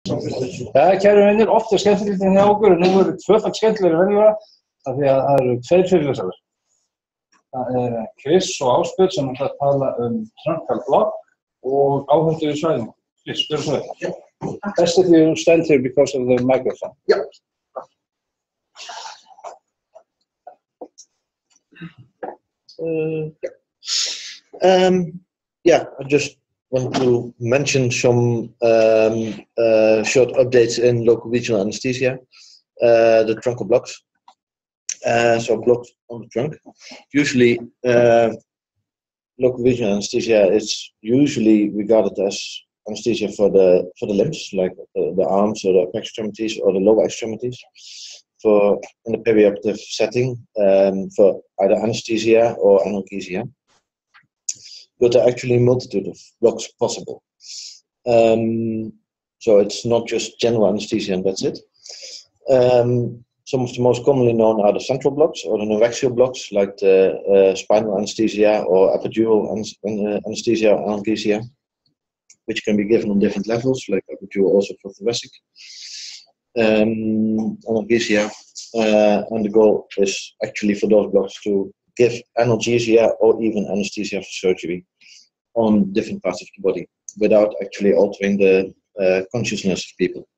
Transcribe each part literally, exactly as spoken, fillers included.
Ja, kæru vinir, oft er skemmtilegri hjá okkur en nú eru tvöfalt skemmtilegri venjulega af því að það eru tveir fyrirlesarar. Það er Chris og Ásbjörn sem ætla að tala um Truncal Block og áhættu í svæðinu. Please, do so. Yeah. Best if you stand here because of the microphone. Yeah. Uh, yeah. Um, yeah, I just want to mention some um, uh, short updates in local regional anesthesia, uh, the truncal blocks. Uh, so blocks on the trunk. Usually, uh, local regional anesthesia is usually regarded as anesthesia for the for the limbs, like the, the arms or the upper extremities or the lower extremities. For in the perioperative setting, um, for either anesthesia or analgesia. But there are actually a multitude of blocks possible. Um, so it's not just general anesthesia and that's it. Um, some of the most commonly known are the central blocks or the neuraxial blocks, like the uh, spinal anesthesia or epidural anesthesia or analgesia, which can be given on different levels, like epidural also for thoracic um, analgesia. Uh, and the goal is actually for those blocks to give analgesia or even anesthesia for surgery on different parts of the body without actually altering the uh, consciousness of people.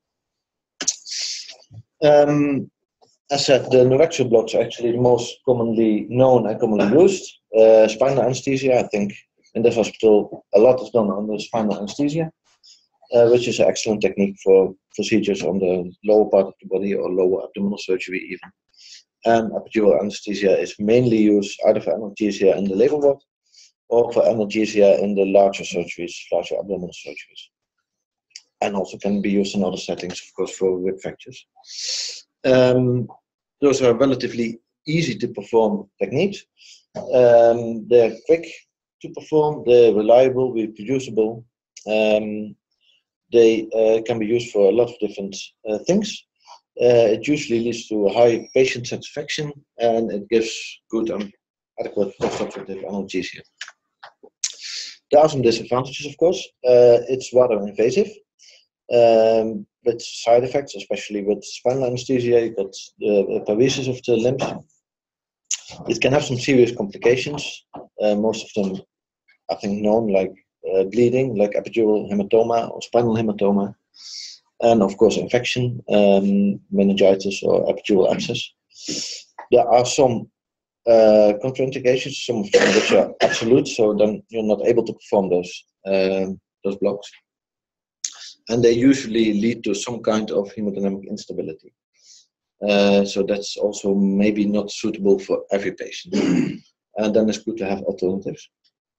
Um, as said, the neuraxial blocks are actually the most commonly known and commonly used. Uh, spinal anesthesia, I think in this hospital a lot is done on the spinal anesthesia, uh, which is an excellent technique for procedures on the lower part of the body or lower abdominal surgery even. And epidural anesthesia is mainly used either for analgesia in the labor ward or for analgesia in the larger surgeries, larger abdominal surgeries. And also can be used in other settings, of course, for rib fractures. Um, those are relatively easy to perform techniques. Um, they're quick to perform, they're reliable, reproducible. Um, they uh, can be used for a lot of different uh, things. Uh, it usually leads to a high patient satisfaction and it gives good and adequate post-operative analgesia. There are some disadvantages, of course. Uh, it's rather invasive um, with side effects, especially with spinal anesthesia. You got the paresis of the limbs. It can have some serious complications. Uh, most of them, I think, known, like uh, bleeding, like epidural hematoma or spinal hematoma. And of course infection, um, meningitis or epidural abscess. There are some uh, contraindications, some of them which are absolute, so then you're not able to perform those, uh, those blocks. And they usually lead to some kind of hemodynamic instability. Uh, so that's also maybe not suitable for every patient. And then it's good to have alternatives.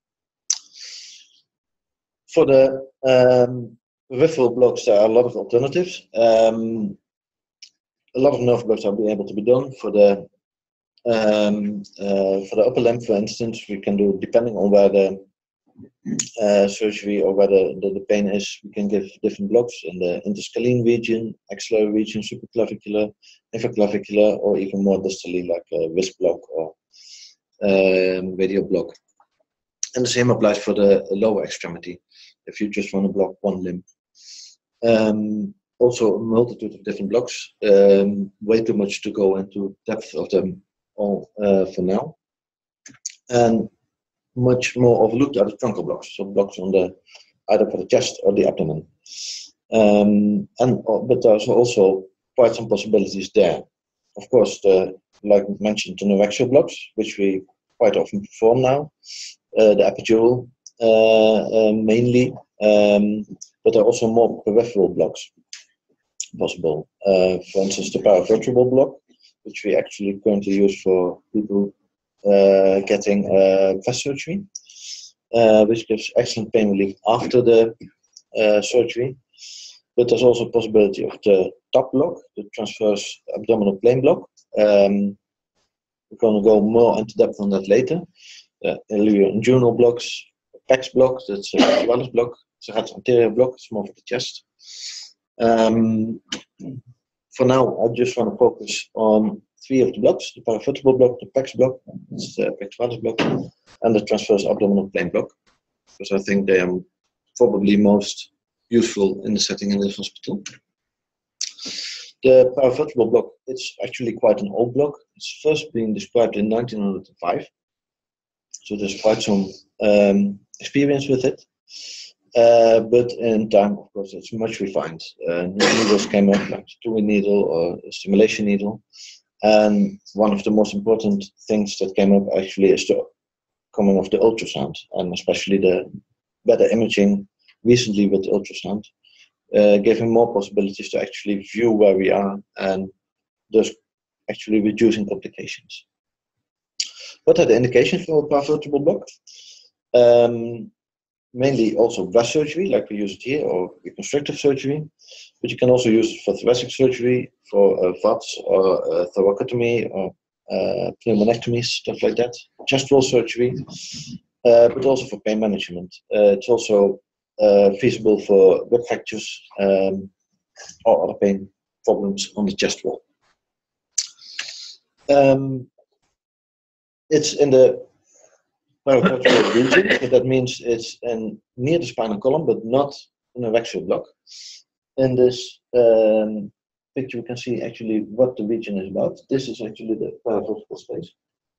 For the um, peripheral blocks, there are a lot of alternatives. Um, a lot of nerve blocks are being able to be done. For the um, uh, for the upper limb, for instance, we can do, depending on where the uh, surgery or where the, the, the pain is, we can give different blocks in the interscalene region, axillary region, supraclavicular, infraclavicular, or even more distally, like a wrist block or um, radial block. And the same applies for the lower extremity, if you just want to block one limb. Um, also a multitude of different blocks, um, way too much to go into depth of them all uh, for now. And much more overlooked are the truncal blocks, so blocks on the either for the chest or the abdomen. Um, and but there's also quite some possibilities there. Of course, the, like mentioned, the neuraxial blocks, which we quite often perform now, uh, the epidural uh, uh, mainly. Um, but there are also more peripheral blocks possible. Uh, for instance, the paravertebral block, which we actually currently use for people uh, getting uh, vest surgery, uh, which gives excellent pain relief after the uh, surgery. But there's also a possibility of the top block, the transverse abdominal plane block. Um, we're going to go more into depth on that later. Uh, ilioinguinal blocks, PEX block, that's a Wallis block, Serratus anterior block, it's more for the chest. Um, for now, I just want to focus on three of the blocks: the paravertebral block, the PEX block, it's the pectoralis block, and the transverse abdominal plane block, because I think they are probably most useful in the setting in the hospital. The paravertebral block, it's actually quite an old block. It's first been described in nineteen oh five. So there's quite some um, experience with it. Uh, but in time, of course, it's much refined. Uh, new needles came up, like the Turing needle or a stimulation needle. And one of the most important things that came up actually is the coming of the ultrasound, and especially the better imaging recently with ultrasound, uh, giving more possibilities to actually view where we are and thus actually reducing complications. What are the indications for a paravertebral block? Um, mainly also breast surgery, like we use it here, or reconstructive surgery, but you can also use it for thoracic surgery, for uh, V A Ts, or uh, thoracotomy, or uh, pneumonectomies, stuff like that, chest wall surgery, uh, but also for pain management. Uh, it's also uh, feasible for rib fractures um, or other pain problems on the chest wall. Um, it's in the paravertebral region, so that means it's in, near the spinal column, but not in a axial block. In this um, picture, you can see actually what the region is about. This is actually the paravertebral space.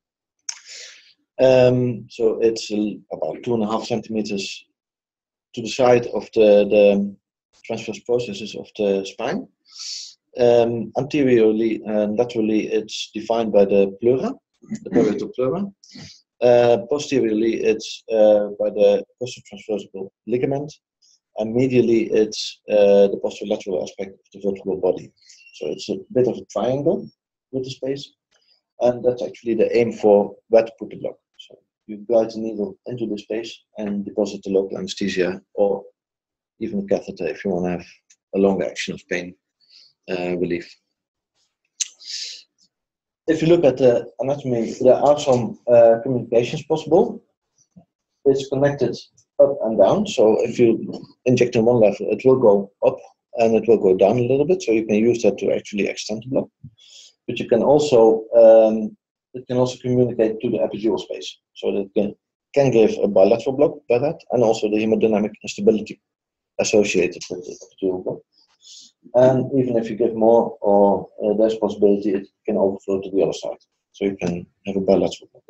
Um, so it's uh, about two and a half centimeters to the side of the, the transverse processes of the spine. Um, anteriorly and laterally, it's defined by the pleura, the parietal pleura. Uh, posteriorly, it's uh, by the costotransversal ligament, and medially, it's uh, the posterolateral aspect of the vertebral body. So it's a bit of a triangle with the space, and that's actually the aim for where to put the block. So you guide the needle into the space and deposit the local anesthesia, or even a catheter if you want to have a longer action of pain uh, relief. If you look at the anatomy, there are some uh, communications possible. It's connected up and down. So if you inject in one level, it will go up and it will go down a little bit. So you can use that to actually extend the block. But you can also, um, it can also communicate to the epidural space. So that can, can give a bilateral block by that, and also the hemodynamic instability associated with the epidural block. And even if you give more, or uh, there's possibility, it can overflow to the other side. So you can have a bilateral block.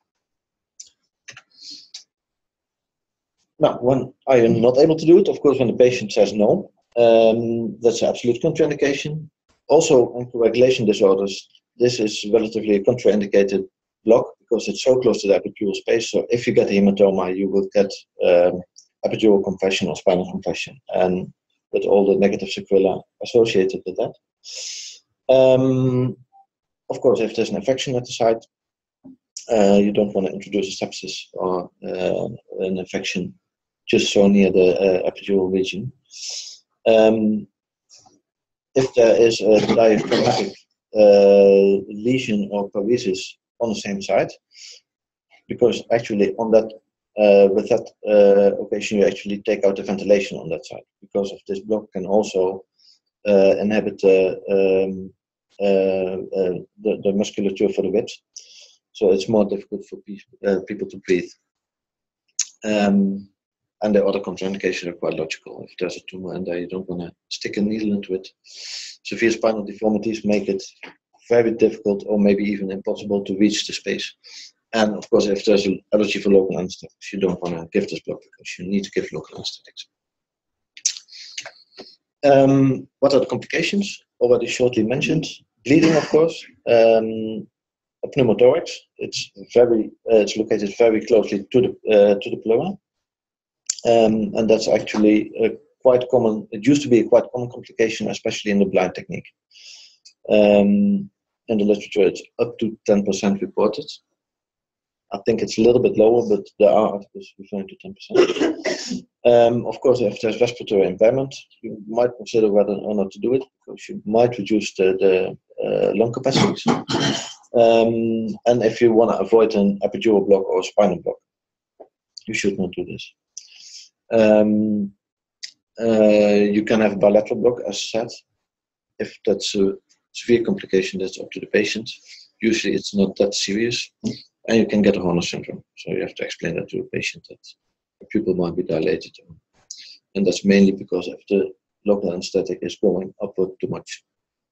Now, when are you not able to do it? Of course, when the patient says no, um, that's an absolute contraindication. Also, in coagulation disorders, this is relatively a contraindicated block because it's so close to the epidural space. So if you get a hematoma, you will get um, epidural compression or spinal compression, and with all the negative sequelae associated with that. Um, of course, if there's an infection at the site, uh, you don't want to introduce a sepsis or uh, an infection just so near the uh, epidural region. Um, if there is a diaphragmatic uh, lesion or paresis on the same site, because actually on that Uh, with that uh, occasion, you actually take out the ventilation on that side, because of this block can also uh, inhibit uh, um, uh, uh, the, the musculature for the ribs, so it's more difficult for pe uh, people to breathe. Um, and the other contraindications are quite logical. If there's a tumor in there, you don't want to stick a needle into it. Severe spinal deformities make it very difficult, or maybe even impossible, to reach the space. And of course, if there's an allergy for local anesthetics, you don't want to give this block because you need to give local anesthetics. Um, what are the complications? Already shortly mentioned. Bleeding, of course. Um, a pneumothorax. It's very. Uh, it's located very closely to the uh, to the pleura, um, and that's actually a quite common. It used to be a quite common complication, especially in the blind technique. Um, in the literature, it's up to ten percent reported. I think it's a little bit lower, but there are articles referring to ten percent. Um, of course, if there's respiratory impairment, you might consider whether or not to do it, because you might reduce the, the uh, lung capacities. Um, and if you want to avoid an epidural block or a spinal block, you should not do this. Um, uh, you can have a bilateral block, as said. If that's a severe complication, that's up to the patient. Usually it's not that serious. And you can get a Horner syndrome. So you have to explain that to a patient that the pupil might be dilated. and that's mainly because if the local anesthetic is going upward too much.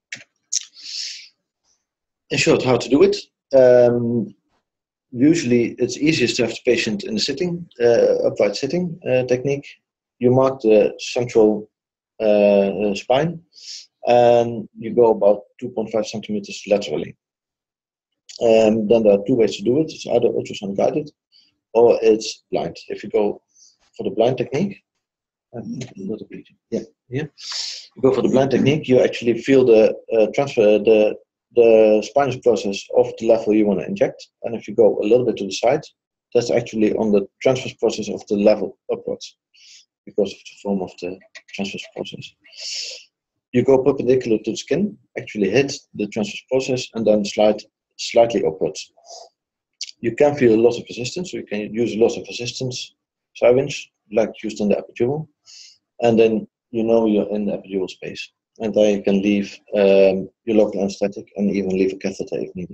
In short, how to do it. Um, usually it's easiest to have the patient in the sitting, uh, upright sitting uh, technique. You mark the central uh, spine and you go about two point five centimeters laterally. Um, then there are two ways to do it. It's either ultrasound guided or it's blind. If you go for the blind technique, yeah, yeah. You go for the blind technique, you actually feel the uh, transfer, the the spinous process of the level you want to inject. And if you go a little bit to the side, that's actually on the transverse process of the level upwards because of the form of the transverse process. You go perpendicular to the skin, actually hit the transverse process, and then slide slightly upwards. You can feel a lot of resistance, so you can use a lot of resistance syringe, like used in the epidural, and then you know you're in the epidural space. And then you can leave um, your local anesthetic and even leave a catheter if needed.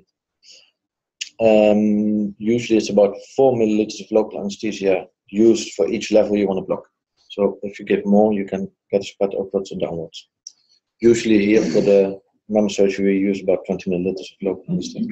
Um, usually it's about four milliliters of local anesthesia used for each level you want to block. So if you give more, you can get a spread upwards or downwards. Usually here for the mammo surgery, we use about twenty milliliters of local anesthetic.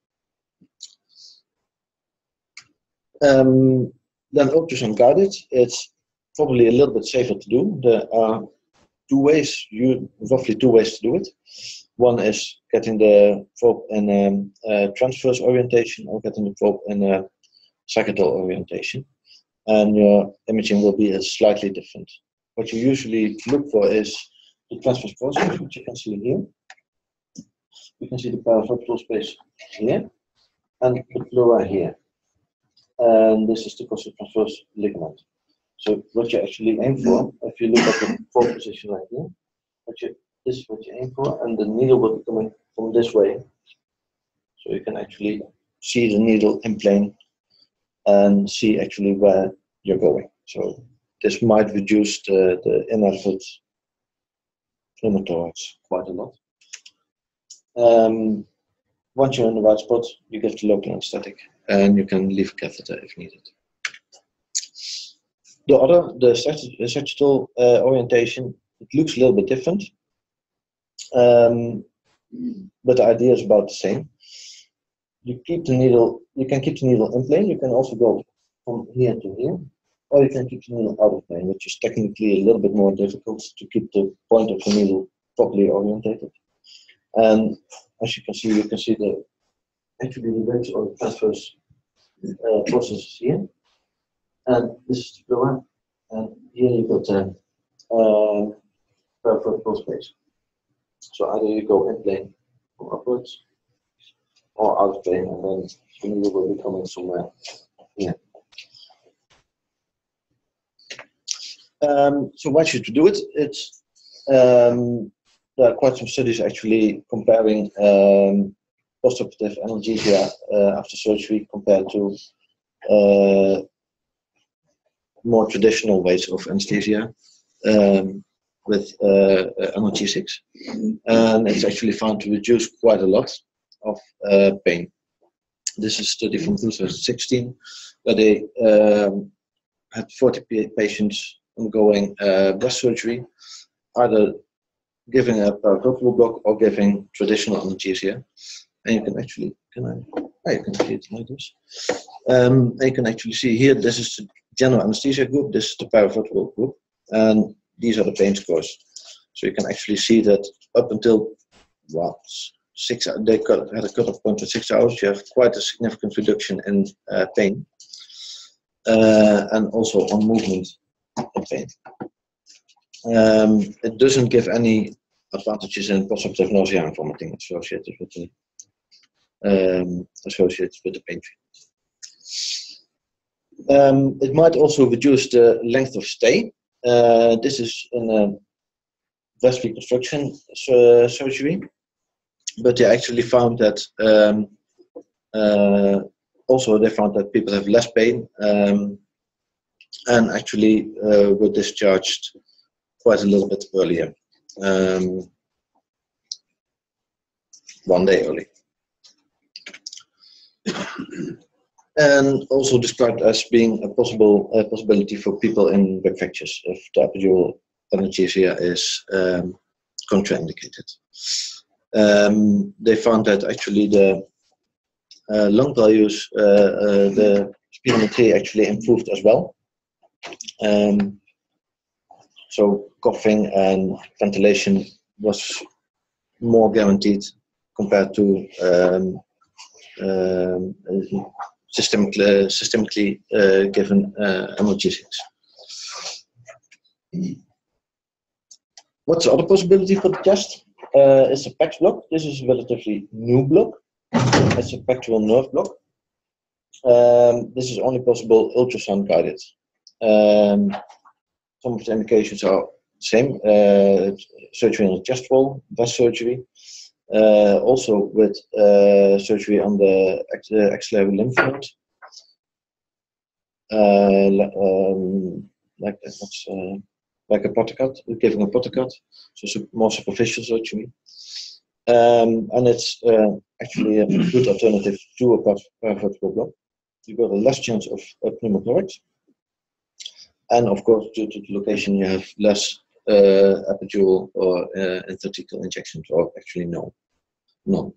Um, then ultrasound guided, it's probably a little bit safer to do. There are two ways, you, roughly two ways to do it. One is getting the probe in a, a transverse orientation or getting the probe in a sagittal orientation. And your imaging will be slightly different. What you usually look for is the transverse process, which you can see here. You can see the paravertebral space here and the pleura here. And this is the costal transverse ligament. So what you actually aim for, if you look at the probe position right here, what you, this is what you aim for, and the needle will be coming from this way. So you can actually see the needle in plane and see actually where you're going. So this might reduce the, the inadequate pneumothorax quite a lot. Um, once you're in the right spot, you give the local anesthetic and you can leave a catheter if needed. The other, the sagittal uh, orientation, it looks a little bit different, um, but the idea is about the same. You keep the needle, you can keep the needle in plane. You can also go from here to here, or you can keep the needle out of plane, which is technically a little bit more difficult to keep the point of the needle properly orientated. And as you can see, you can see the actually the wedge or the transverse uh, processes here. And this is the pleura, and here you got the uh, paravertebral space. So either you go in plane or upwards, or out of plane, and then the needle will be coming somewhere here. Um, so why should you do it? It's um, there are quite some studies actually comparing um, postoperative analgesia uh, after surgery compared to uh, more traditional ways of anesthesia um, with uh, analgesics, and it's actually found to reduce quite a lot of uh, pain. This is a study from two thousand sixteen where they um, had forty patients undergoing uh, breast surgery, either giving a paravertebral block or giving traditional analgesia. And you can actually, can I, oh, you can see it like this. Um, and you can actually see here, this is the general anesthesia group, this is the paravertebral group, and these are the pain scores. So you can actually see that up until, well, six, they cut, had a cutoff point of six hours, you have quite a significant reduction in uh, pain, uh, and also on movement and pain. Um, it doesn't give any advantages in postoperative nausea and vomiting associated with the um, associated with the pain treatment. Um, it might also reduce the length of stay. Uh, this is in a breast reconstruction uh, surgery, but they actually found that um, uh, also they found that people have less pain um, and actually uh, were discharged quite a little bit earlier, um, one day early. and also described as being a possible uh, possibility for people in back fractures if the epidural analgesia is um, contraindicated. Um, they found that actually the uh, lung values, uh, uh, the spirometry actually improved as well. Um, so coughing and ventilation was more guaranteed compared to um, um, systemically, systemically uh, given uh, analgesics. What's the other possibility for the chest? Uh, it's a PEX block. This is a relatively new block. It's a pectoral nerve block. Um, this is only possible ultrasound guided. Um, some of the indications are the same. Uh, surgery on the chest wall, vest surgery. Uh, also with uh, surgery on the uh, axillary lymph node. Uh, um, like that's uh, like a Pottecut, giving a Pottecut, so more superficial surgery. Um, and it's uh, actually a good alternative to a paravertebral block. You got a less chance of uh, pneumothorax. And of course, due to the location, you have less uh, epidural or uh, intrathecal injections, or actually no. No.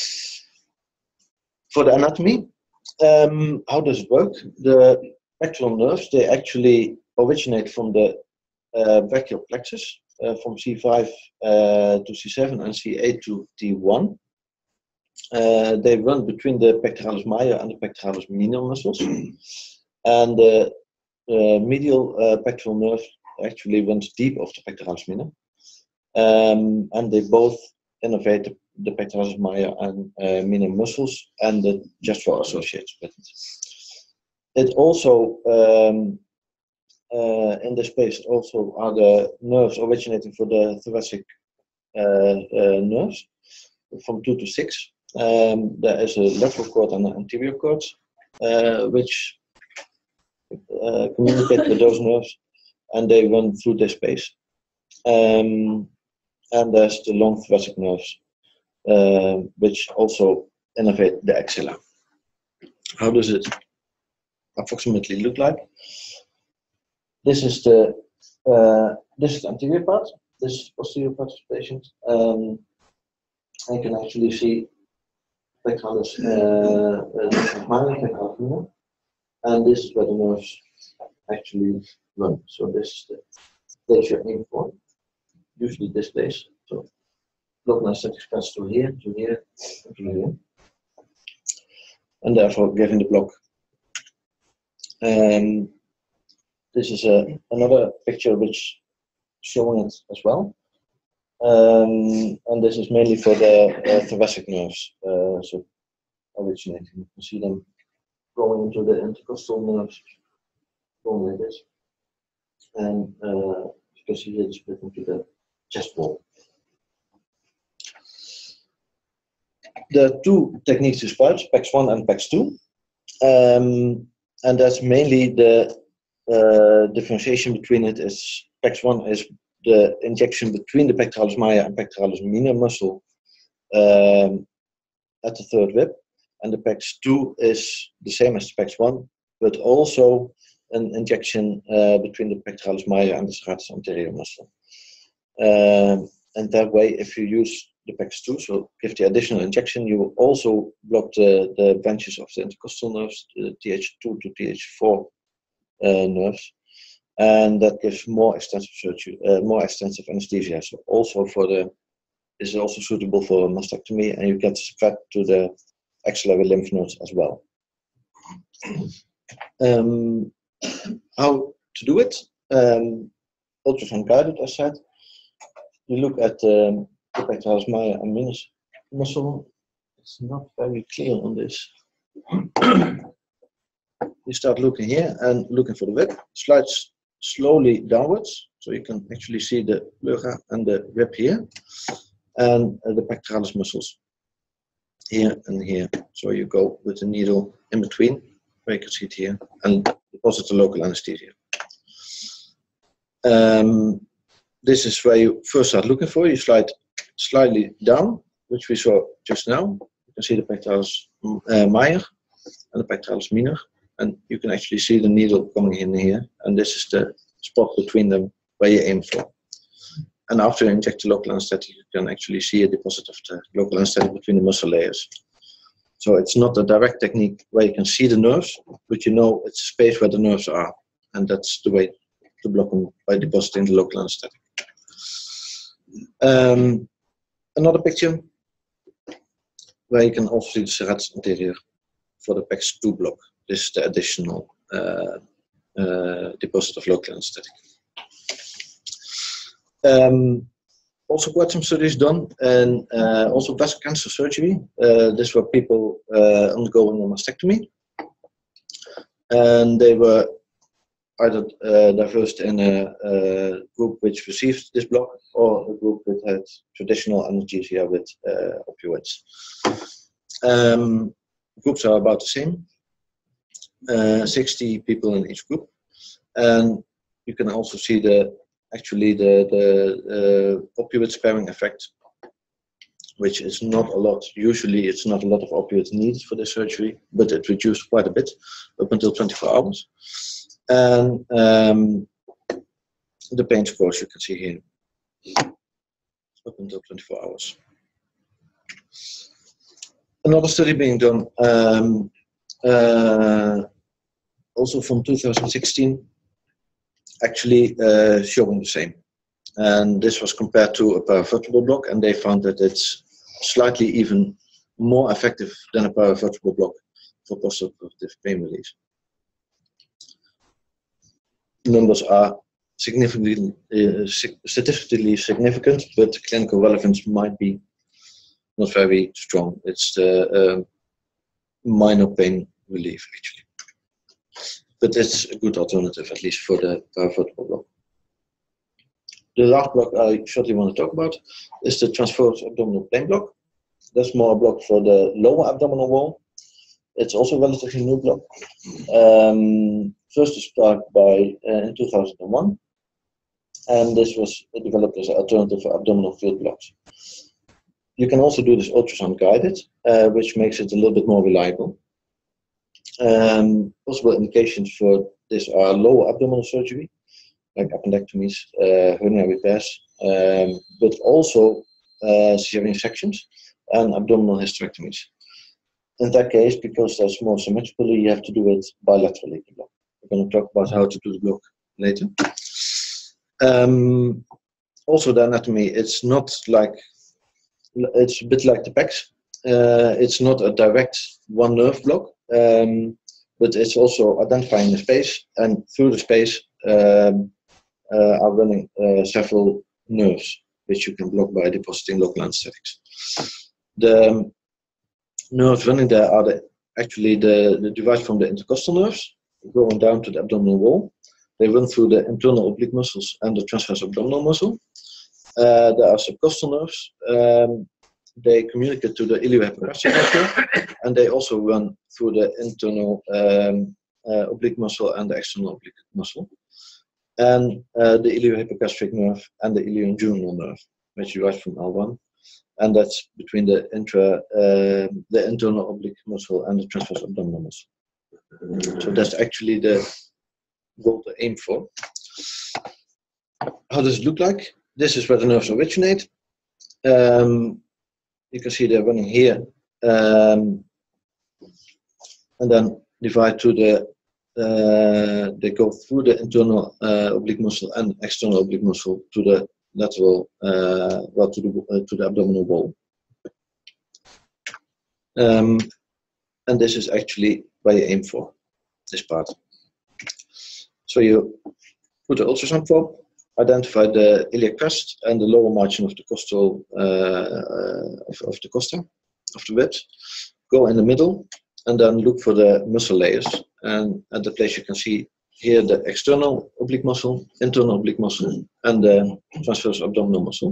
For the anatomy, um, how does it work? The pectoral nerves, they actually originate from the uh, brachial plexus, uh, from C five uh, to C seven and C eight to T one. Uh, they run between the pectoralis major and the pectoralis minor muscles. And the uh, medial uh, pectoral nerve actually runs deep of the pectoralis minor. Um, and they both innervate the, the pectoralis major and uh, minor muscles and the gestural associates with it. It also, um, uh, in this space, also are the nerves originating for the thoracic uh, uh, nerves from two to six. Um, there is a lateral cord and an anterior cord, uh, which uh, communicate with those nerves, and they run through this space. Um, and there's the long thoracic nerves, uh, which also innervate the axilla. How does it approximately look like? This is the uh, this is the anterior part. This is the posterior part of the patient. Um, you can actually see pectoralis uh, minor, and this is where the nerves actually run. So this is the place you're aiming for. Usually this place. So block anesthetic spreads to here, to here, to here, and therefore giving the block. Um, this is a, another picture which showing it as well. Um, and this is mainly for the uh, thoracic nerves, uh, so originating. You can see them going into the intercostal nerves, going like this, and uh, you can see it split into the chest wall. There are two techniques described, PEX one and PEX two, um, and that's mainly the uh, differentiation between it. Is PEX one is the injection between the pectoralis major and pectoralis minor muscle um, at the third rib, and the PEX two is the same as the PEX one, but also an injection uh, between the pectoralis major and the serratus anterior muscle. Um, and that way, if you use the PEX two, so give the additional injection, you will also block the, the branches of the intercostal nerves, the T H two to T H four uh, nerves. And that gives more extensive surgery, uh, more extensive anesthesia. So also for the, is also suitable for mastectomy, and you get spread to the axillary lymph nodes as well. Um, how to do it? Um, ultrasound guided, as said. You look at um, the pectoralis major and minor muscle. It's not very clear on this. You start looking here and looking for the rib. Slides slowly downwards, so you can actually see the pleura and the rib here, and uh, the pectoralis muscles here and here. So you go with the needle in between, where you can see it here, and deposit the local anesthesia. Um, this is where you first start looking for. You slide slightly down, which we saw just now. You can see the pectoralis uh, major, and the pectoralis minor. And you can actually see the needle coming in here, and this is the spot between them where you aim for. And after you inject the local anesthetic, you can actually see a deposit of the local anesthetic between the muscle layers. So it's not a direct technique where you can see the nerves, but you know it's a space where the nerves are, and that's the way to block them by depositing the local anesthetic. Um, another picture where you can also see the serratus anterior for the PEX two block. This is the additional uh, uh, deposit of local anesthetic. Um, also quite some studies done, and uh, also breast cancer surgery. Uh, this were people uh, undergoing a mastectomy, and they were either uh, diversed in a, a group which received this block or a group that had traditional analgesia with uh, opioids. Um, groups are about the same, uh, sixty people in each group, and you can also see the actually the, the uh, opioid sparing effect, which is not a lot. Usually it's not a lot of opioids needed for the surgery, but it reduced quite a bit up until twenty-four hours. And um, the pain scores you can see here up until twenty-four hours. Another study being done, um, uh, also from two thousand sixteen, actually uh, showing the same. And this was compared to a paravertebral block, and they found that it's slightly even more effective than a paravertebral block for postoperative pain relief. Numbers are significantly, uh, statistically significant, but clinical relevance might be not very strong. It's the uh, minor pain relief, actually. But it's a good alternative, at least for the paravertebral block. The last block I shortly want to talk about is the transverse abdominal plane block. That's more a block for the lower abdominal wall. It's also a relatively new block. Um, first described by uh, in two thousand one, and this was developed as an alternative for abdominal field blocks. You can also do this ultrasound guided, uh, which makes it a little bit more reliable. Um, possible indications for this are lower abdominal surgery, like appendectomies, uh, hernia repairs, um, but also uh, cesarean sections and abdominal hysterectomies. In that case, because that's more symmetrically, you have to do it bilaterally. We're going to talk about how to do the block later. Um, also, the anatomy, it's not like, it's a bit like the PEX. Uh, it's not a direct one nerve block, um, but it's also identifying the space, and through the space um, uh, are running uh, several nerves, which you can block by depositing local anesthetics. The um, nerves running there are the, actually the, the derived from the intercostal nerves, going down to the abdominal wall. They run through the internal oblique muscles and the transverse abdominal muscle. Uh, there are subcostal nerves. Um, they communicate to the iliohypogastric muscle, and they also run through the internal um, uh, oblique muscle and the external oblique muscle. And uh, the iliohypogastric nerve and the ilioinguinal nerve, which derives from L one. And that's between the intra, uh, the internal oblique muscle and the transverse abdominal muscle. So that's actually the goal to aim for. How does it look like? This is where the nerves originate. Um, you can see they're running here, um, and then divide to the. Uh, they go through the internal uh, oblique muscle and external oblique muscle to the lateral, uh, well, to the uh, to the abdominal wall. Um, and this is actually where you aim for this part. So you put the ultrasound probe, identify the iliac crest and the lower margin of the costal uh, uh, of, of the costa of the ribs. Go in the middle and then look for the muscle layers. And at the place you can see here the external oblique muscle, internal oblique muscle, and the transverse abdominal muscle.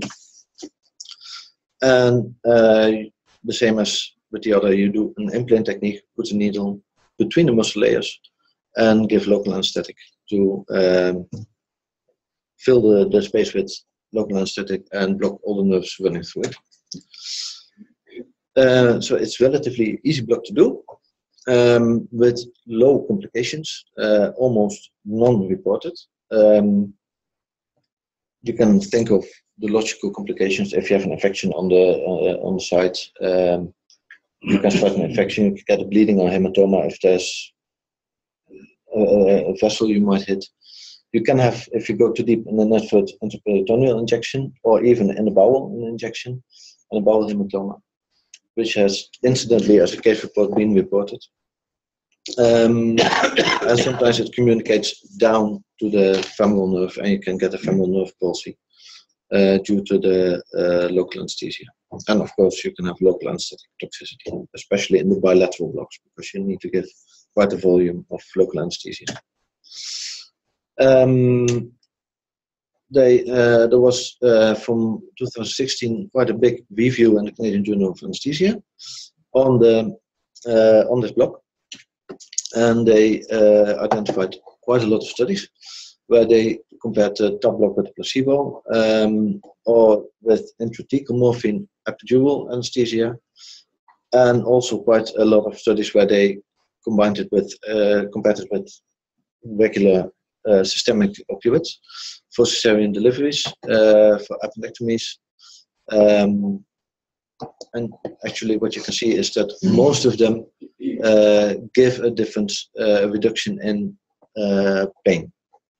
And uh, the same as with the other, you do an implant technique, put the needle between the muscle layers and give local anesthetic to um, fill the, the space with local anesthetic and block all the nerves running through it. Uh, so it's relatively easy block to do. um, with low complications, uh, almost non-reported. Um, you can think of the logical complications if you have an infection on the uh, on the site. Um, you can spread an infection, you can get a bleeding or hematoma if there's a, a vessel you might hit. You can have, if you go too deep, in an advert intraperitoneal injection, or even in the bowel an injection, and a bowel hematoma, which has incidentally, as a case report, been reported. Um, and sometimes it communicates down to the femoral nerve, and you can get a femoral nerve palsy uh, due to the uh, local anesthesia. And of course, you can have local anesthetic toxicity, especially in the bilateral blocks, because you need to give quite a volume of local anesthesia. Um, they, uh, there was, uh, from two thousand sixteen, quite a big review in the Canadian Journal of Anesthesia on, the, uh, on this block. And they uh, identified quite a lot of studies where they compared the top block with placebo, um, or with intrathecal morphine epidural anesthesia, and also quite a lot of studies where they combined it with, uh, compared it with regular uh, systemic opioids for cesarean deliveries, uh, for appendectomies. Um, and actually what you can see is that most of them uh, give a different uh, reduction in uh, pain.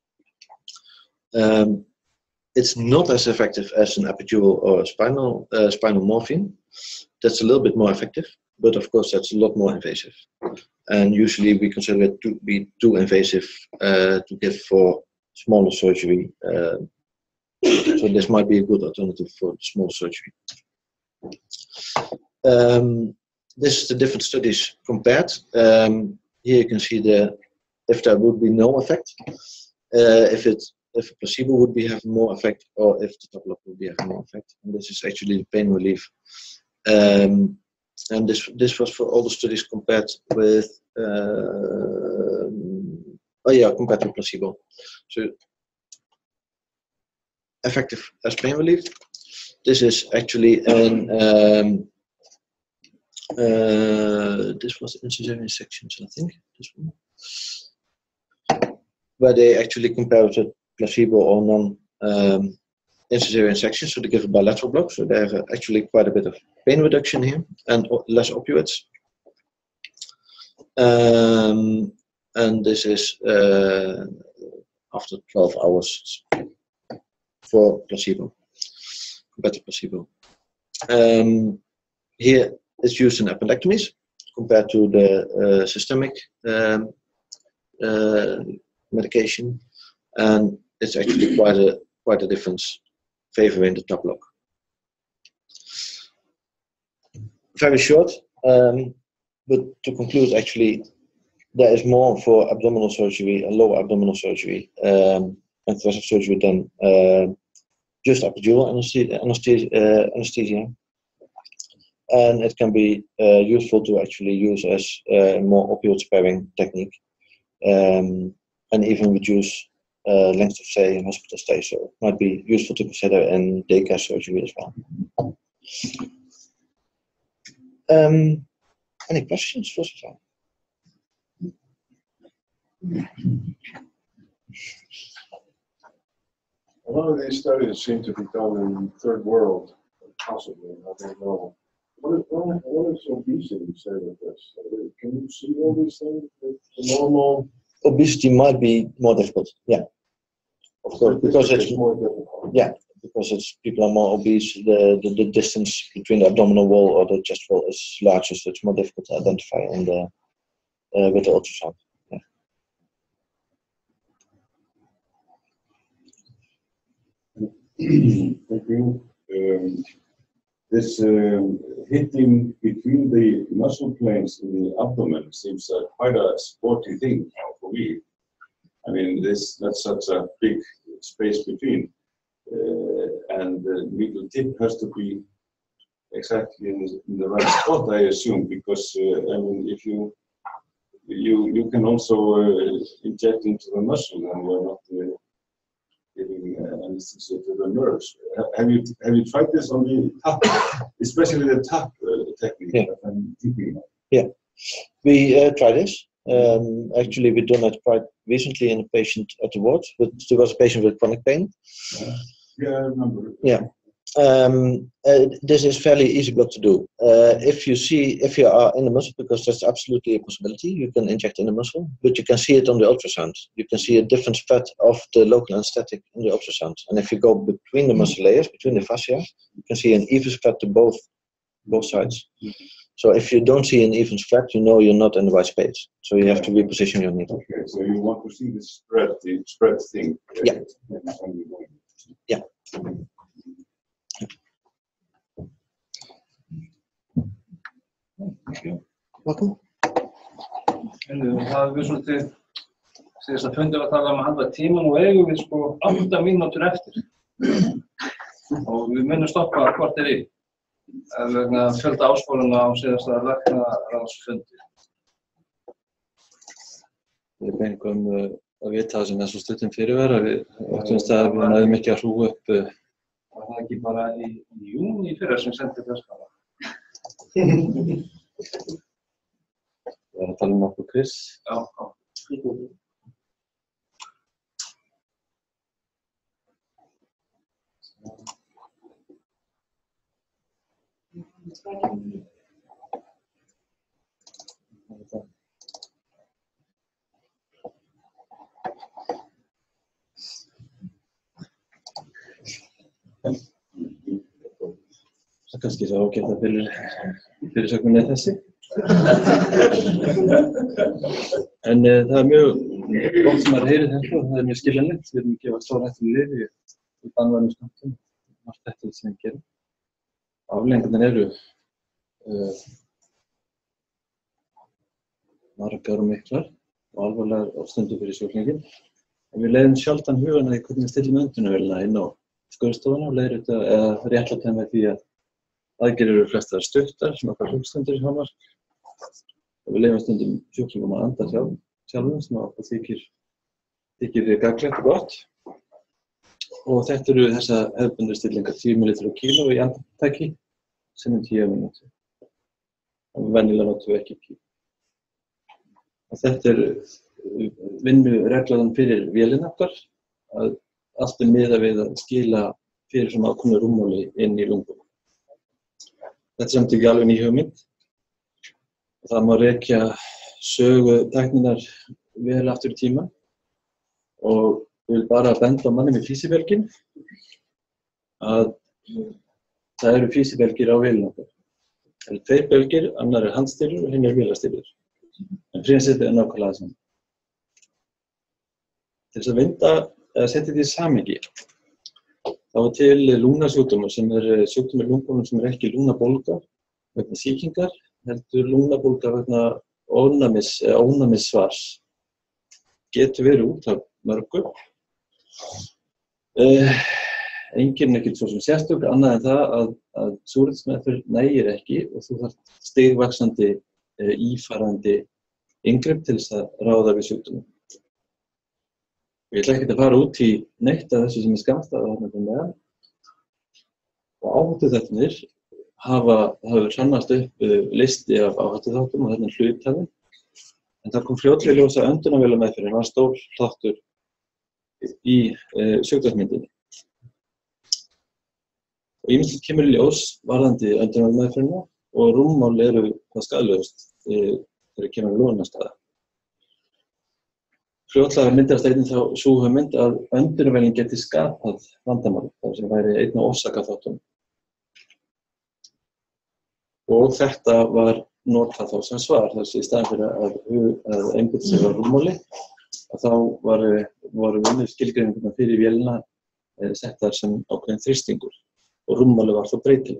Um, it's not as effective as an epidural or a spinal, uh, spinal morphine. That's a little bit more effective, but of course that's a lot more invasive. And usually we consider it to be too invasive uh, to give for smaller surgery. Uh, so this might be a good alternative for small surgery. Um, this is the different studies compared. Um, here you can see the if there would be no effect, uh, if it if a placebo would be having more effect, or if the top block would be having more effect. And this is actually the pain relief. Um, and this this was for all the studies compared with uh, oh yeah compared to placebo. So effective as pain relief. This is actually an um, uh, this was in cesarean sections, I think. This one, where they actually compare it placebo or non um, in cesarean sections. So they give a bilateral block, so they have uh, actually quite a bit of pain reduction here and less opioids. Um, and this is uh, after twelve hours for placebo. Compared to placebo. Um, here it's used in appendectomies compared to the uh, systemic um, uh, medication, and it's actually quite a quite a difference favoring the top block. Very short, um, but to conclude, actually, there is more for abdominal surgery and lower abdominal surgery um, and thoracic surgery than uh, just epidural anesthesia, anesthesia, uh, anesthesia. And it can be uh, useful to actually use as a more opioid sparing technique, um, and even reduce uh, length of stay in hospital stay. So it might be useful to consider in daycare surgery as well. Um, any questions for Suzanne? A lot of these studies seem to be done in third world, possibly. I don't know. What, what, what does obesity say with this? Can you see all these things with the normal? Obesity might be more difficult. Yeah, of course, because it's more difficult. Yeah, because it's people are more obese. The, the the distance between the abdominal wall or the chest wall is larger, so it's more difficult to identify in the uh, with the ultrasound. Thank you. Um, this um, hitting between the muscle planes in the abdomen seems uh, quite a sporty thing for me. I mean, this that's such a big space between, uh, and the needle tip has to be exactly in the, in the right spot, I assume, because uh, I mean, if you you you can also uh, inject into the muscle, and you're not uh, giving uh, anesthesia to the nerves. Have you have you tried this on the top, especially the top uh, technique? Yeah. That I'm thinking of? Yeah. We uh, try this. Um, actually, we done it quite recently in a patient at the ward. But there was a patient with chronic pain. Yeah, yeah, I remember. Yeah. Um, uh, this is fairly easy block to do. Uh, if you see, if you are in the muscle, because that's absolutely a possibility, you can inject in the muscle, but you can see it on the ultrasound. You can see a different spread of the local anesthetic in the ultrasound. And if you go between the muscle layers, between the fascia, you can see an even spread to both, both sides. So if you don't see an even spread, you know you're not in the right space. So you have to reposition your needle. Okay, so you want to see the spread, the spread thing. uh, Yeah. Yeah. Welcome. En það hefur við svolítið, síðast að fundum að tala um að halda tíman og eigum við sko átta mínútur eftir. Og við munum stoppa hvort er í. Vegna fjölda áskoruna á síðasta læknaráðsfundi. Við fengum uh, að vita það sem er svo stuttum fyrirvara. Við óttumst að við næðum ekki að hrúa upp. Uh, Var það ekki bara í, í júní fyrra sem sendi fjarskala? Við erum að tala um okkur Chris. Já, já. Það kannski svo ágætt að fyrir, fyrirsögnin er þessi. En uh, það er mjög gott sem maður heyrir þetta og það er mjög skiljanlegt. Við erum að gefa stórhættuleg lyf í, í banvænum skammtum. Margt þetta sem við gerum. Afleiðingarnar eru uh, margar og miklar og alvarlegar á stundum fyrir sjúklinginn. En við leiðum sjaldan hugan að því hvernig við stillum öndunarvélina inn á skurðstofuna og leiðum þetta eða réttlæta með því að aðgerðir eru flestar stuttar, sem okkar hlugstundir í hámark. Og við leiðum stundum sjúklingum að anda sjálf, sjálfum sem okkur þykir, þykir gagnlegt og gott. Og þetta eru þessa hefðbundnu stillingar tíu millilitrar á kíló í andartaki sem er tíu mínútur. Og venjulega notum við ekki kíló. Og þetta er vinnureglan fyrir vélina okkar, að allt er miðað við að skila fyrir svona ákveðnu rúmmáli inn í lungun. Þetta er samt ekki alveg ný hugmynd. Það má rekja sögu tækninnar vel aftur í tíma og ég vil bara benda á manni með físibelginn að það eru físibelgir á vélina okkar. Það eru tveir belgir, annar er handstyrur og hinn er vélastyrur. En prinsipið er nákvæmlega saman. Til þess að vinda eða setja þetta í samhengi. Það var til lungnasjúkdómur sem er sjúkdómur í lungunum sem er ekki lungnabólga vegna sýkingar, heldur lungnabólga vegna ónæmis, ónæmissvars. Getur verið út af mörgu. Eh, enginn er ekkert svo sem sérstök annað en það að, að súrefnismeðferð nægir ekki og þú þarft stigvaxandi, eh, ífarandi inngrip til þess að ráða við sjúkdómum. Ég ætla ekki að fara út í neitt af þessu sem er skammstað þarna fyrir meðan. Og áhættuþættirnir hafa, hafa sannast upp listi af áhættuþáttum og þarna hluthafinn. En það kom fljótlega í ljós að öndunarvélameðferðin var stór þáttur í e, sjúkdómsmyndinni. Og ýmislegt kemur í ljós varðandi öndunarvélameðferðina og rúmmál eru hvað skaðlegust e, þegar kemur lúnastaða. Fljótlega myndast einnig þá sú hugmynd að öndunarvélin geti skapað vandamál, þar sem væri einn af orsakaþáttum. Og þetta var notað þá sem svar, þess að í staðinn fyrir að, að einbeita sig á rúmmáli, að þá var, voru vinnu skilgreininguna fyrir vélina eh, settar sem ákveðin þrýstingur og rúmmáli var þá breytilegt.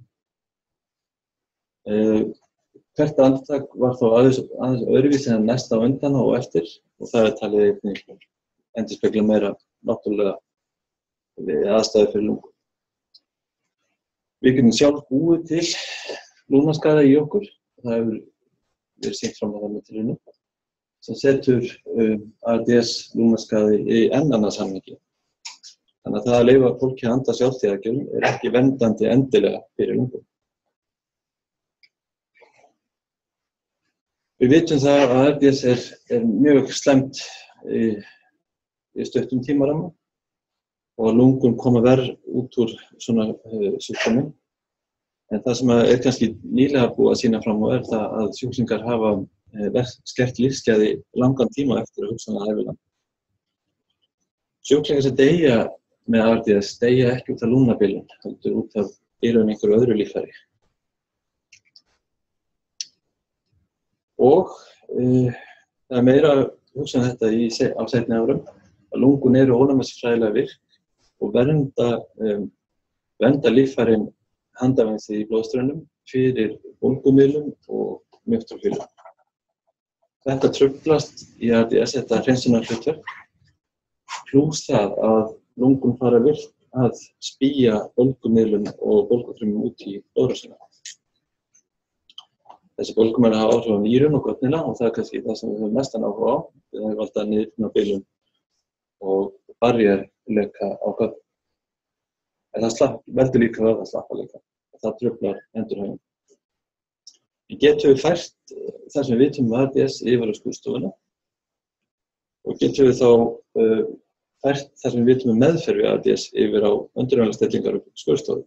Eh, Hvert andartak var þó aðeins, aðeins öðruvísi en næsta á undan og eftir og það er talið einnig endurspegla meira náttúrulega aðstæður fyrir lungu. Við getum sjálf búið til lungnaskaða í okkur, það hefur verið sýnt fram á það með tilraunum, sem setur um, A R D S lungnaskaði í enn annað samhengi. Þannig að það að leyfa fólki að anda sjálft í aðgerðum er ekki verndandi endilega fyrir lungu. Við vitum það að R D S er, er mjög slæmt í, í stuttum tímaramma og lungun koma verð út úr svona uh, sjúkdómum. En það sem er kannski nýlega búið að sýna fram á er það að sjúklingar hafa uh, skert lífsgæði langan tíma eftir að hugsanlega ævilangt. Sjúklingar sem deyja með R D S deyja ekki út af lungnabilun, heldur út af í raun einhverju öðru líffæri. Og uh, það er meira að hugsa um þetta í, á seinni árum, að lungun eru ónæmisfræðilega virk og vernda, um, vernda líffærin handavengsið í blóðstraumnum fyrir bólgumiðlum og mjólkurfylgum. Þetta truflast í R D S, þetta hreinsunarhlutverk, plús það að lungun fara virkt að spýja bólgumiðlum og bólgufrumum út í blóðrásina. Þessi bólgumiðlar hafa áhrif á nýrun og götnina og það er kannski það sem við höfum mestan áhuga á. Það er valda niðurbilun og barrérleika á götn. En það slapp, veldur líka það að slappa líka. Það truflar endurhæfingu. Við getum við fært það sem við vitum um R D S yfir á skurðstofuna og getum við þá uh, fært það sem við vitum um meðferð við R D S yfir á endurhæfingarstellingar og skurðstofu.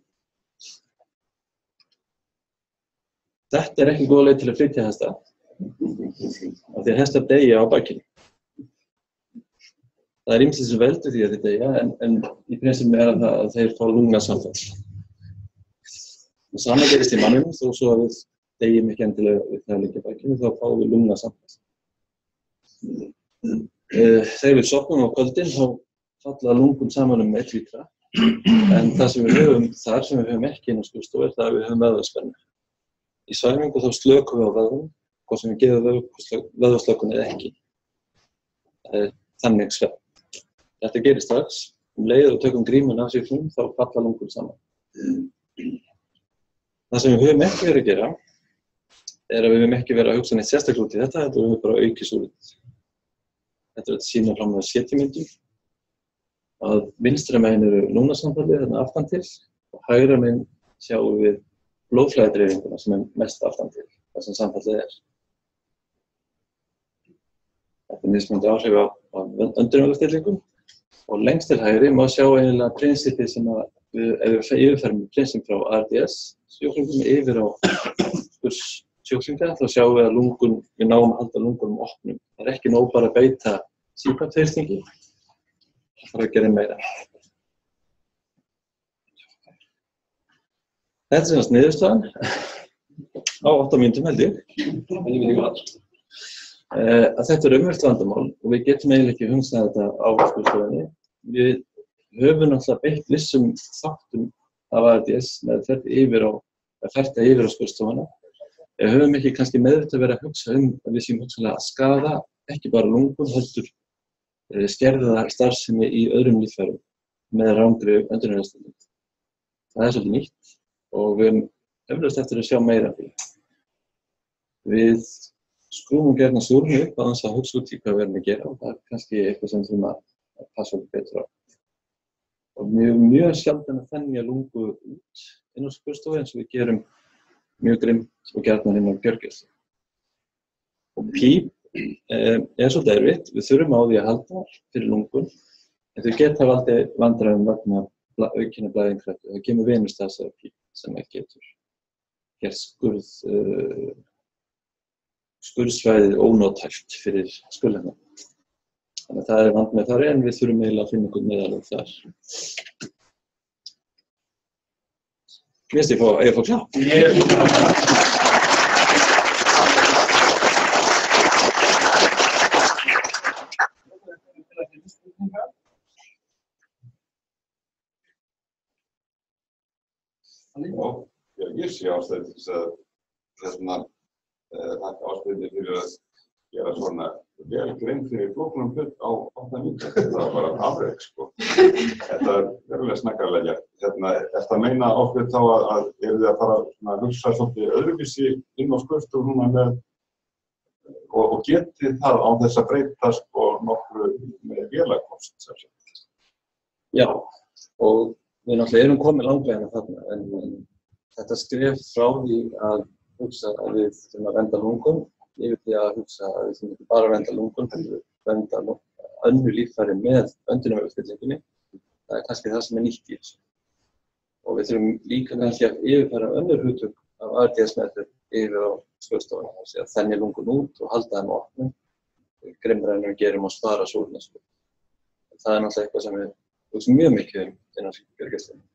Þetta er ekki góð leið til að flytja hesta, af því að hestar deyja á bakinu. Það er ýmislegt sem veldur því að þeir deyja, en, en í prinsipinu er það að þeir fá lungnasamfall. Og sama gerist í manninum, þó svo að við deyjum ekki endilega við það að liggja á bakinu, þá fáum við lungnasamfall. Þegar við sofnum á kvöldin, þá falla lungun saman um eitt lítra, en það sem við höfum þar, sem við höfum ekki inn á skurðstofu, er það að við höfum vöðvaspennu. Í svæfingu þá slökum við á vöðvum, hvort sem við gefum vöðvaslökun eða ekki. Það er þannig svefn. Þetta gerist strax, um leið og tökum grímuna af sjúklingnum, þá falla lungun saman. Það sem við höfum ekki verið að gera, er að við höfum ekki verið að hugsa neitt sérstaklega út í þetta, þetta höfum við bara aukið svo út. Þetta er að sýna fram á sétimyndum, að vinstra megin eru lungnasambandið þarna aftan til, og hægra megin sjáum við blóðflæðidreifinguna sem er mest aftan til, það sem sambandið er. Þetta er mismunandi áhrif á, á öndunarstillingum og lengst til hægri má sjá eiginlega prinsipið sem að við, ef við yfirferðum prinsip frá R D S sjúklingum yfir á sjúklinga, þá sjáum við að lungun, við náum að halda lungunum opnum. Það er ekki nóg bara að beita síkvartþrýstingi, það þarf að gera meira. Þetta er semast niðurstaðan á átta mínútum held ég, að þetta er raunverulegt vandamál og við getum eiginlega ekki hugsað þetta á skurðstofunni. Við höfum náttúrulega beitt vissum þáttum af R D S með þetta yfir á, að færta yfir á skurðstofuna. Við höfum ekki kannski meðvitað verið að hugsa um að við séum hugsanlega að skaða ekki bara lungun, heldur skerða starfsemi í öðrum líffærum með rangri öndunarstellingu. Það er svolítið nýtt og við höfum eflaust eftir að sjá meira af því. Við skrúfum gjarna súrnu upp á þess að hugsa út í hvað við erum að gera og það er kannski eitthvað sem þurfum að passa okkur betur á. Og mjög, mjög sjaldan að þenja lungu út inn á skurðstofu eins og við gerum mjög grimmt og gjarnan inn á gjörgæslu. Og píp eh, er svolítið erfitt, við þurfum á því að halda fyrir lungun, en þau geta valdið vandræðum vegna aukinna blæðingakrafti. Það kemur venustafsterapi sem getur gert skurð, uh, skurðsvæðið ónotæft fyrir skurðina. Þannig að það er vand með þar en við þurfum eiginlega að finna einhvern meðalveg þar. Mér finnst ég fá, að ég fá klá. Já, ég sé ástæðu til þess að þessna þakka ástæðinni fyrir að gera svona vel grein fyrir flóknum hlut á átta mínútur. Þetta var bara afrek, sko. Þetta er verulega snakkarlega. Hérna, eftir að meina ástæðu þá að, að eru þið að fara svona að hugsa svolítið öðruvísi inn á skurðstofu núna með og, og getið það á þess að breyta sko nokkru með vélakost, sem sagt. Já, og við náttúrulega erum komið langlega þarna, en, en þetta skref frá því að hugsa að við þurfum að vernda lungun yfir því að hugsa að við þurfum ekki bara að vernda lungun, heldur vernda önnur líffæri með öndunarvegarstillingunni. Það er kannski það sem er nýtt í þessu. Og við þurfum líka kannski að yfirfæra önnur hugtök af A R D S-meðferð yfir á skurðstofuna, þess að þenja lungun út og halda þeim á opnum, grimrænum gerum og spara súrnesku. Það er náttúrulega eitthvað sem við hugsum mjög mikið um innan gjörgæslunni.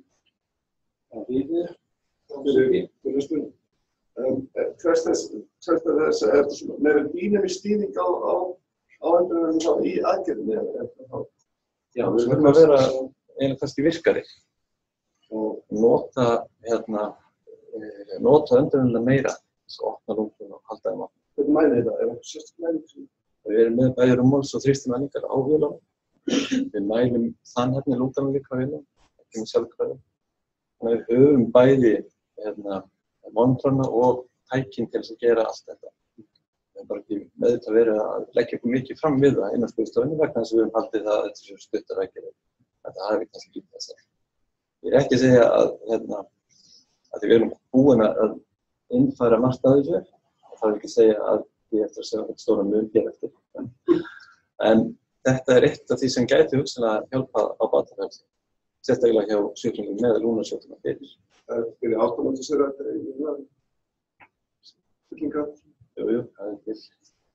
Fyrir stund. Tvert þess að er þetta meira dýnami stýring á á öndunarveginum í aðgerðinni? Já, við verðum að vera eiginlega kannski virkari og nota hérna nota öndunarveginum meira, þess að opna lungun og halda þeim á. Hvernig mælið þetta? Er þetta sérstaklega mæling? Við erum með bæði rúmmáls og þrýstimælingar á vélunum. Við mælum þannig lunganum líka á vélunum, ekki með sjálfkrafi. Þannig að við höfum bæði hérna, monitorana og tækin til þess að gera allt þetta. Við erum bara ekki meðvitað verið að leggja okkur mikið fram við það innan skurðstofunni vegna þess að við höfum haldið það að þetta séu stuttar aðgerðir. Þetta hafi kannski lítið þess að. Ég er ekki að segja að, hérna, að við erum búin að innfæra margt að þessu, og það er ekki að segja að við eftir að segja eitthvað stóra mun hér eftir. En þetta er eitt af því sem gæti hugsanlega hjálpað á bataferli, sérstaklega hjá sjúklingum með lúnarsjúkdóma fyrir. Það er fyrir automatisera þetta í sjúklingar? Jú, jú, það er til.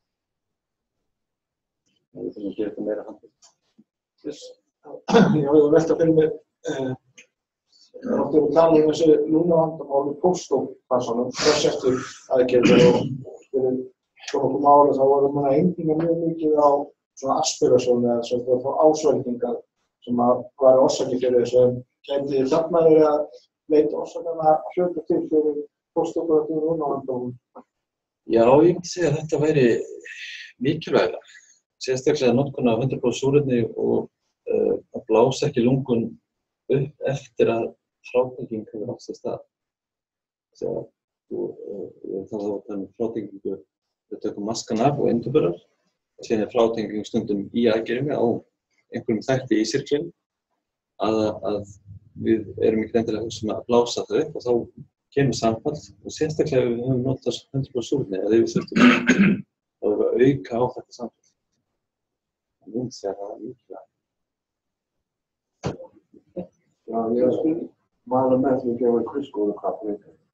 Við þurfum að gera þetta meira handið. Yes. Já, ég var velt að fyrir mig, það er ofta að tala um þessi lúnavandamál í póstófasanum, þess eftir aðgerðir og fyrir svona ára þá voru manna einbinga mjög mikið á svona aspirasjón eða svona að fá ásvælingar sem að var orsakir fyrir þessu. Gæti þið þarna verið að leita orsakana hljóta til fyrir póstófasanum lúnavandamál? Já, ég myndi segja að þetta væri mikilvæga. Sérstaklega notkun af hundrað prósent súrefni og uh, að blása ekki lungun upp eftir að frátenking hefur átt sér stað. Þess að þú uh, talaði á þannig frátengingu, við tökum maskan af og intuburar, og síðan er frátenging stundum í aðgerðinni á einhverjum þætti í sirklinn, að, að við erum ekki endilega að hugsa um að blása það upp og þá kemur samband og sérstaklega við höfum notað hundrað prósent súrefni eða við þurftum þá erum við að auka á þetta samband. Það myndi segja að það er mikilvægt. Já, ég er spil, maður með því að gefa kvistgóðu kappi.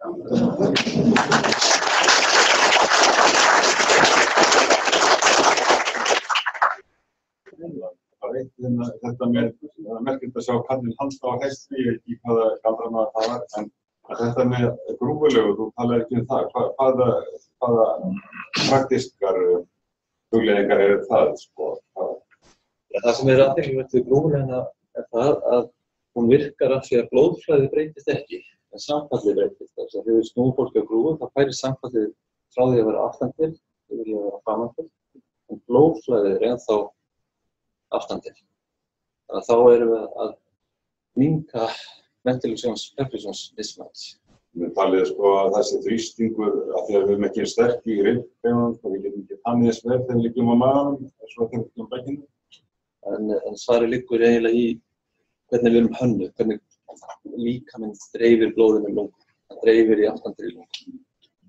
Það er eitt þetta með, það er merkilegt að sjá kallinn halda á hesti, ég veit ekki hvaða galdramaður það var, en þetta með grúfulegu, þú talar ekki um það, Hva, hvaða, hvaða praktískar hugleiðingar eru það, sko? Ja, það sem er athyglisvert við grúfuleguna er það að hún virkar af því að blóðflæði breytist ekki, en samfallið breytist. Þess að þegar við snúum fólki á grúfu, þá færir samfallið frá því að vera aftan til, yfir því að vera framan til, en blóðflæðið er ennþá aftan til. Þannig að þá erum við að minnka ventilations-perfusions mismatch. Við talið sko að þessi þrýstingur, að því að við erum ekki sterk í rifbeunum, og við getum ekki þannig þess verð þegar við liggjum á maganum, eins og þegar við liggjum á bekkinu. En, en svarið liggur eiginlega í hvernig við erum hönnuð, hvernig líkaminn dreifir blóðinu í lungun. Það dreifir í aftandri í lungun.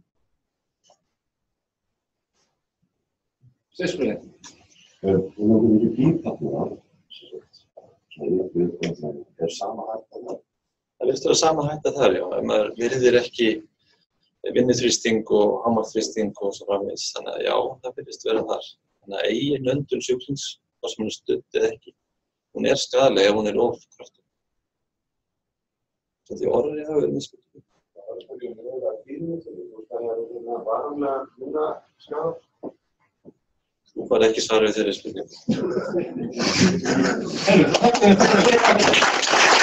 Sesbrið. Við erum ekki bíðkapnir það er sama hætta þar. Það virðist vera sama hætta þar, já. Ef maður virðir ekki vinnuþrýsting og hámarksþrýsting og svo framvegis, þannig að já, það virðist vera þar. Þannig að eigin öndun sjúklings, hvort sem hún er studd eða ekki, hún er skaðleg ef hún er of kröftug. Svo því orðið hafa verið mismunandi. Það er ekki meira bílmyndin, það er svona varanlega núna skadað. Þú fær ekki svar við þeirri spurningu.